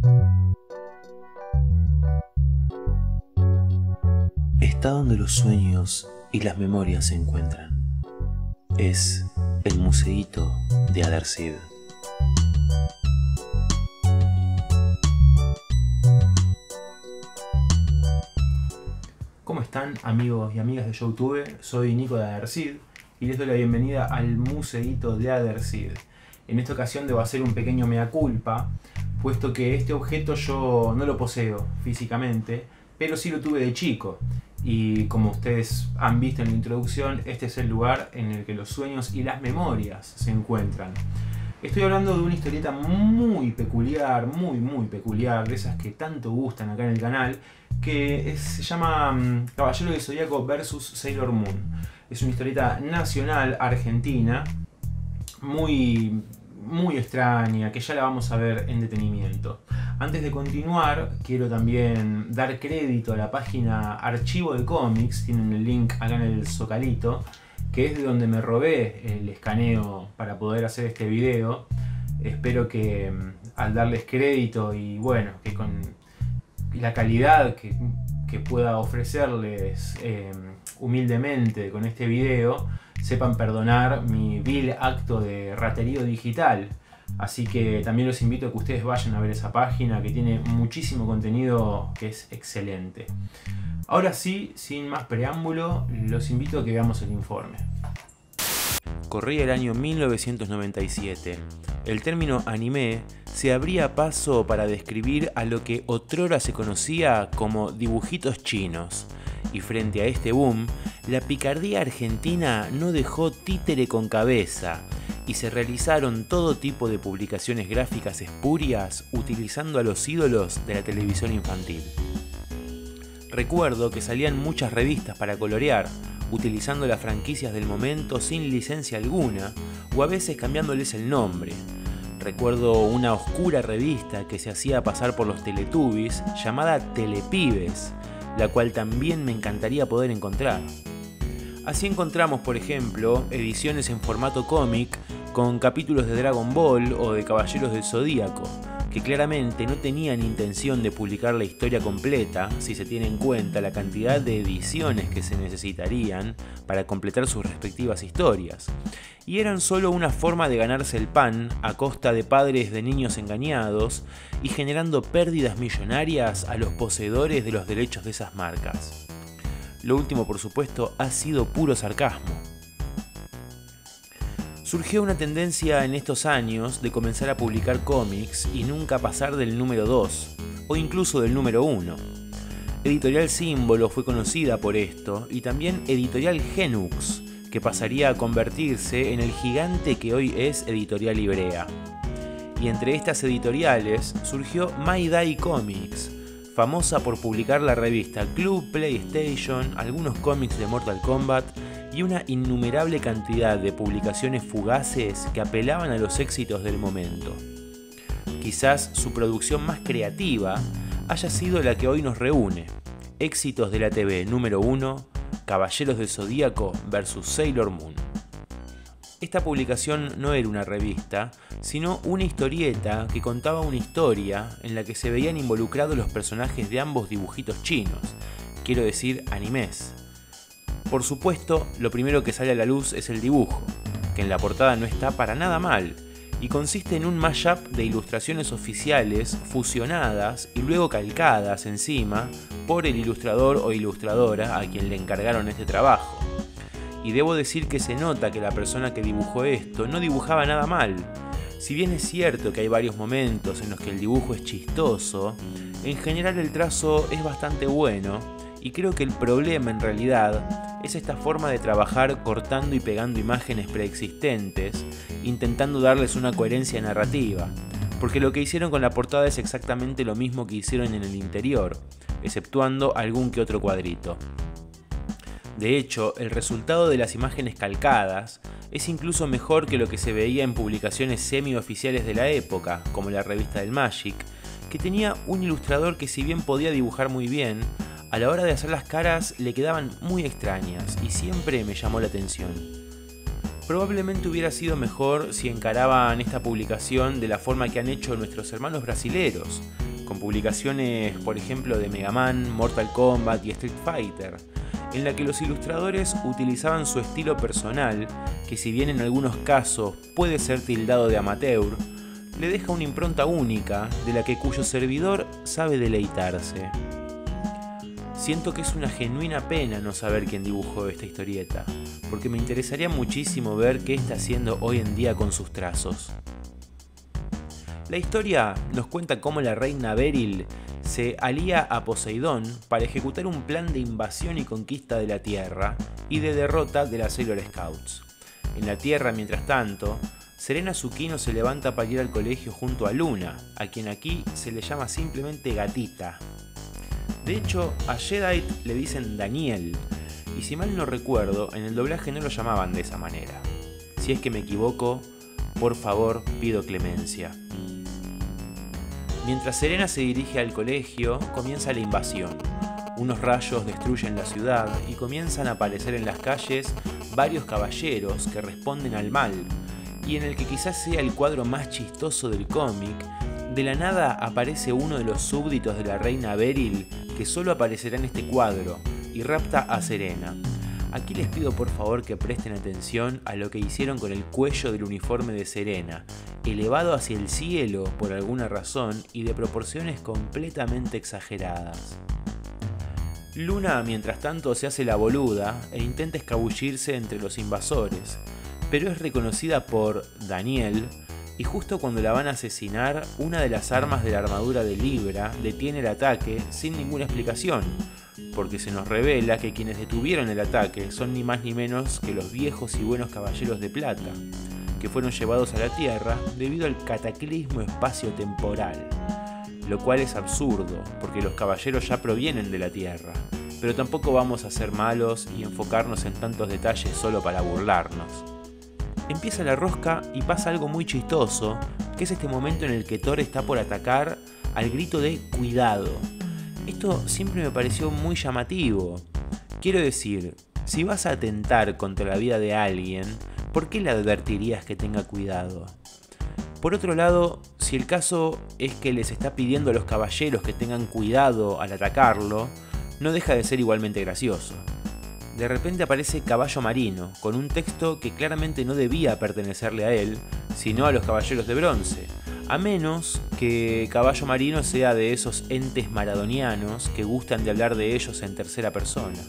Está donde los sueños y las memorias se encuentran. Es el museíto de Adersid. ¿Cómo están, amigos y amigas de YouTube? Soy Nico de Adersid y les doy la bienvenida al museíto de Adersid. En esta ocasión debo hacer un pequeño mea culpa, puesto que este objeto yo no lo poseo físicamente, pero sí lo tuve de chico. Y como ustedes han visto en la introducción, este es el lugar en el que los sueños y las memorias se encuentran. Estoy hablando de una historieta muy peculiar, muy peculiar, de esas que tanto gustan acá en el canal, que se llama Caballero del Zodíaco vs Sailor Moon. Es una historieta nacional argentina, muy extraña, que ya la vamos a ver en detenimiento. Antes de continuar, quiero también dar crédito a la página Archivo de Cómics, tienen el link acá en el zocalito, que es de donde me robé el escaneo para poder hacer este video. Espero que al darles crédito y bueno, que con la calidad que pueda ofrecerles humildemente con este video, sepan perdonar mi vil acto de raterío digital. Así que también los invito a que ustedes vayan a ver esa página, que tiene muchísimo contenido que es excelente. Ahora sí, sin más preámbulo, los invito a que veamos el informe. Corría el año 1997. El término anime se abría paso para describir a lo que otrora se conocía como dibujitos chinos. Y frente a este boom, la picardía argentina no dejó títere con cabeza y se realizaron todo tipo de publicaciones gráficas espurias utilizando a los ídolos de la televisión infantil. Recuerdo que salían muchas revistas para colorear, utilizando las franquicias del momento sin licencia alguna o a veces cambiándoles el nombre. Recuerdo una oscura revista que se hacía pasar por los Teletubbies llamada Telepibes, la cual también me encantaría poder encontrar. Así encontramos, por ejemplo, ediciones en formato cómic con capítulos de Dragon Ball o de Caballeros del Zodíaco, que claramente no tenían intención de publicar la historia completa si se tiene en cuenta la cantidad de ediciones que se necesitarían para completar sus respectivas historias, y eran solo una forma de ganarse el pan a costa de padres de niños engañados y generando pérdidas millonarias a los poseedores de los derechos de esas marcas. Lo último, por supuesto, ha sido puro sarcasmo. Surgió una tendencia en estos años de comenzar a publicar cómics y nunca pasar del número 2, o incluso del número 1. Editorial Símbolo fue conocida por esto, y también Editorial Genux, que pasaría a convertirse en el gigante que hoy es Editorial Ivrea. Y entre estas editoriales surgió My Day Comics, famosa por publicar la revista Club PlayStation, algunos cómics de Mortal Kombat y una innumerable cantidad de publicaciones fugaces que apelaban a los éxitos del momento. Quizás su producción más creativa haya sido la que hoy nos reúne: Éxitos de la TV número 1, Caballeros del Zodíaco vs Sailor Moon. Esta publicación no era una revista, sino una historieta que contaba una historia en la que se veían involucrados los personajes de ambos dibujitos chinos, quiero decir animes. Por supuesto, lo primero que sale a la luz es el dibujo, que en la portada no está para nada mal, y consiste en un mashup de ilustraciones oficiales fusionadas y luego calcadas encima por el ilustrador o ilustradora a quien le encargaron este trabajo. Y debo decir que se nota que la persona que dibujó esto no dibujaba nada mal. Si bien es cierto que hay varios momentos en los que el dibujo es chistoso, en general el trazo es bastante bueno, y creo que el problema en realidad es esta forma de trabajar cortando y pegando imágenes preexistentes, intentando darles una coherencia narrativa, porque lo que hicieron con la portada es exactamente lo mismo que hicieron en el interior, exceptuando algún que otro cuadrito. De hecho, el resultado de las imágenes calcadas es incluso mejor que lo que se veía en publicaciones semi-oficiales de la época, como la revista del Magic, que tenía un ilustrador que, si bien podía dibujar muy bien, a la hora de hacer las caras le quedaban muy extrañas y siempre me llamó la atención. Probablemente hubiera sido mejor si encaraban esta publicación de la forma que han hecho nuestros hermanos brasileros, con publicaciones, por ejemplo, de Mega Man, Mortal Kombat y Street Fighter, en la que los ilustradores utilizaban su estilo personal, que si bien en algunos casos puede ser tildado de amateur, le deja una impronta única de la que cuyo servidor sabe deleitarse. Siento que es una genuina pena no saber quién dibujó esta historieta, porque me interesaría muchísimo ver qué está haciendo hoy en día con sus trazos. La historia nos cuenta cómo la reina Beryl se alía a Poseidón para ejecutar un plan de invasión y conquista de la Tierra y de derrota de las Sailor Scouts. En la Tierra, mientras tanto, Serena Tsukino se levanta para ir al colegio junto a Luna, a quien aquí se le llama simplemente Gatita. De hecho, a Jadeite le dicen Daniel, y si mal no recuerdo, en el doblaje no lo llamaban de esa manera. Si es que me equivoco, por favor pido clemencia. Mientras Serena se dirige al colegio, comienza la invasión. Unos rayos destruyen la ciudad y comienzan a aparecer en las calles varios caballeros que responden al mal, y en el que quizás sea el cuadro más chistoso del cómic, de la nada aparece uno de los súbditos de la reina Beryl que solo aparecerá en este cuadro y rapta a Serena. Aquí les pido por favor que presten atención a lo que hicieron con el cuello del uniforme de Serena, elevado hacia el cielo por alguna razón y de proporciones completamente exageradas. Luna, mientras tanto, se hace la boluda e intenta escabullirse entre los invasores, pero es reconocida por Daniel, y justo cuando la van a asesinar, una de las armas de la armadura de Libra detiene el ataque sin ninguna explicación, porque se nos revela que quienes detuvieron el ataque son ni más ni menos que los viejos y buenos caballeros de plata, que fueron llevados a la Tierra debido al cataclismo espacio-temporal, lo cual es absurdo, porque los caballeros ya provienen de la Tierra, pero tampoco vamos a ser malos y enfocarnos en tantos detalles solo para burlarnos. Empieza la rosca y pasa algo muy chistoso, que es este momento en el que Thor está por atacar al grito de ¡cuidado! Esto siempre me pareció muy llamativo. Quiero decir, si vas a atentar contra la vida de alguien, ¿por qué le advertirías que tenga cuidado? Por otro lado, si el caso es que les está pidiendo a los caballeros que tengan cuidado al atacarlo, no deja de ser igualmente gracioso. De repente aparece Caballo Marino, con un texto que claramente no debía pertenecerle a él, sino a los Caballeros de Bronce, a menos que Caballo Marino sea de esos entes maradonianos que gustan de hablar de ellos en tercera persona.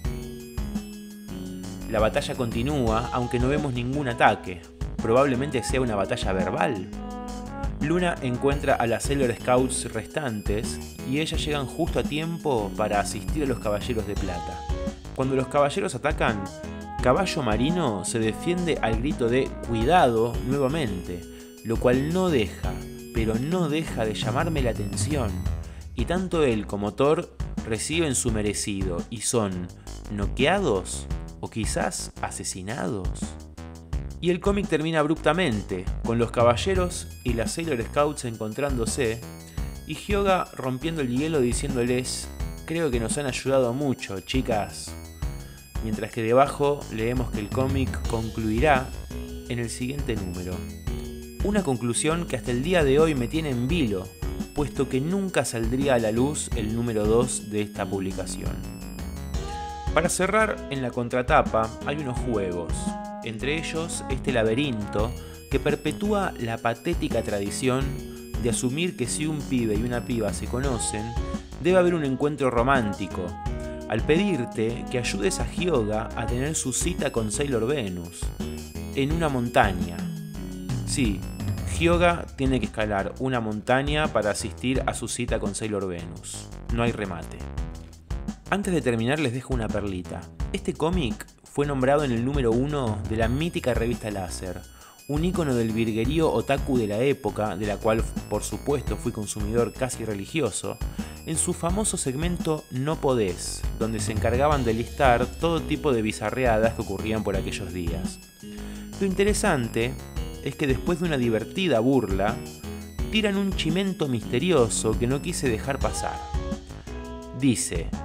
La batalla continúa, aunque no vemos ningún ataque. Probablemente sea una batalla verbal. Luna encuentra a las Sailor Scouts restantes y ellas llegan justo a tiempo para asistir a los Caballeros de Plata. Cuando los caballeros atacan, Caballo Marino se defiende al grito de ¡cuidado! Nuevamente, lo cual no deja de llamarme la atención. Y tanto él como Thor reciben su merecido y son noqueados o quizás asesinados. Y el cómic termina abruptamente, con los caballeros y las Sailor Scouts encontrándose, y Hyuga rompiendo el hielo diciéndoles: creo que nos han ayudado mucho, chicas. Mientras que debajo leemos que el cómic concluirá en el siguiente número. Una conclusión que hasta el día de hoy me tiene en vilo, puesto que nunca saldría a la luz el número 2 de esta publicación. Para cerrar, en la contratapa hay unos juegos, entre ellos este laberinto que perpetúa la patética tradición de asumir que si un pibe y una piba se conocen, debe haber un encuentro romántico, al pedirte que ayudes a Hyuga a tener su cita con Sailor Venus, en una montaña. Sí, Hyuga tiene que escalar una montaña para asistir a su cita con Sailor Venus. No hay remate. Antes de terminar les dejo una perlita. Este cómic fue nombrado en el número 1 de la mítica revista Láser, un ícono del virguerío otaku de la época, de la cual por supuesto fui consumidor casi religioso, en su famoso segmento No Podés, donde se encargaban de listar todo tipo de bizarreadas que ocurrían por aquellos días. Lo interesante es que después de una divertida burla, tiran un chimento misterioso que no quise dejar pasar. Dice: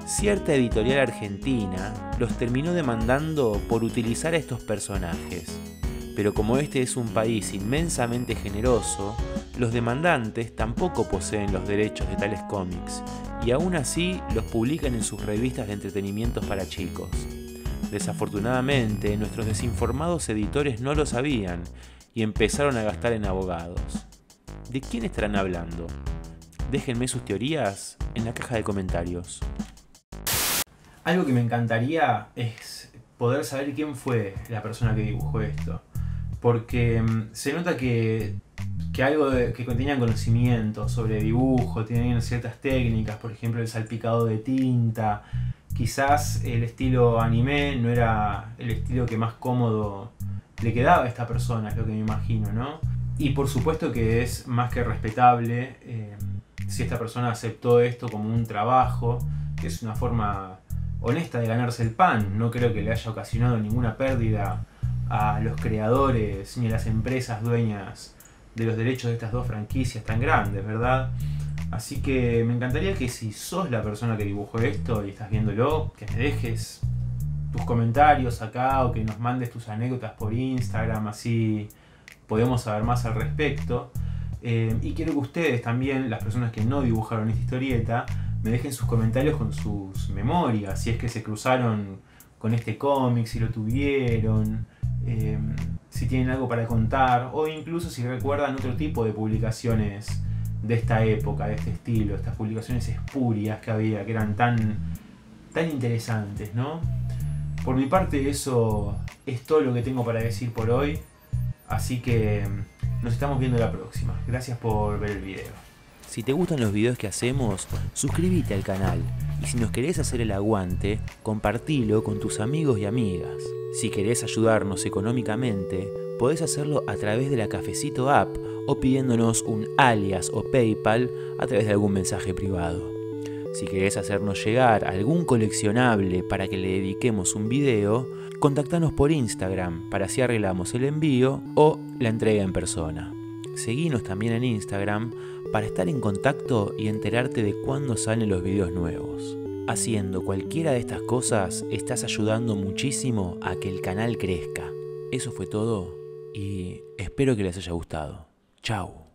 cierta editorial argentina los terminó demandando por utilizar a estos personajes. Pero como este es un país inmensamente generoso, los demandantes tampoco poseen los derechos de tales cómics y aún así los publican en sus revistas de entretenimientos para chicos. Desafortunadamente, nuestros desinformados editores no lo sabían y empezaron a gastar en abogados. ¿De quién estarán hablando? Déjenme sus teorías en la caja de comentarios. Algo que me encantaría es poder saber quién fue la persona que dibujó esto. Porque se nota que que tenían conocimiento sobre dibujo, tenían ciertas técnicas, por ejemplo el salpicado de tinta. Quizás el estilo anime no era el estilo que más cómodo le quedaba a esta persona, es lo que me imagino, ¿no? Y por supuesto que es más que respetable si esta persona aceptó esto como un trabajo, que es una forma honesta de ganarse el pan. No creo que le haya ocasionado ninguna pérdida a los creadores ni a las empresas dueñas de los derechos de estas dos franquicias tan grandes, ¿verdad? Así que me encantaría que si sos la persona que dibujó esto y estás viéndolo, que me dejes tus comentarios acá o que nos mandes tus anécdotas por Instagram, así podemos saber más al respecto. Y quiero que ustedes también, las personas que no dibujaron esta historieta, me dejen sus comentarios con sus memorias, si es que se cruzaron con este cómic, si lo tuvieron, si tienen algo para contar, o incluso si recuerdan otro tipo de publicaciones de esta época, de este estilo, estas publicaciones espurias que había, que eran tan interesantes, ¿no? Por mi parte eso es todo lo que tengo para decir por hoy, así que nos estamos viendo la próxima. Gracias por ver el video. Si te gustan los videos que hacemos, suscríbete al canal. Y si nos querés hacer el aguante, compartilo con tus amigos y amigas. Si querés ayudarnos económicamente, podés hacerlo a través de la Cafecito App o pidiéndonos un alias o PayPal a través de algún mensaje privado. Si querés hacernos llegar algún coleccionable para que le dediquemos un video, contactanos por Instagram para así arreglamos el envío o la entrega en persona. Seguinos también en Instagram para estar en contacto y enterarte de cuándo salen los videos nuevos. Haciendo cualquiera de estas cosas estás ayudando muchísimo a que el canal crezca. Eso fue todo y espero que les haya gustado. Chao.